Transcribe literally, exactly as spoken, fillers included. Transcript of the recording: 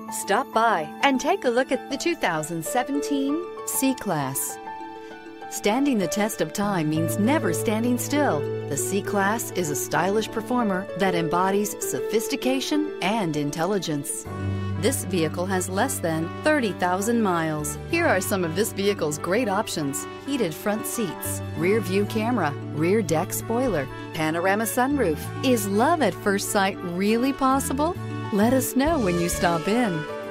Stop by and take a look at the two thousand seventeen C-Class. Standing the test of time means never standing still. The C-Class is a stylish performer that embodies sophistication and intelligence. This vehicle has less than thirty thousand miles. Here are some of this vehicle's great options: heated front seats, rear view camera, rear deck spoiler, panorama sunroof. Is love at first sight really possible? Let us know when you stop in.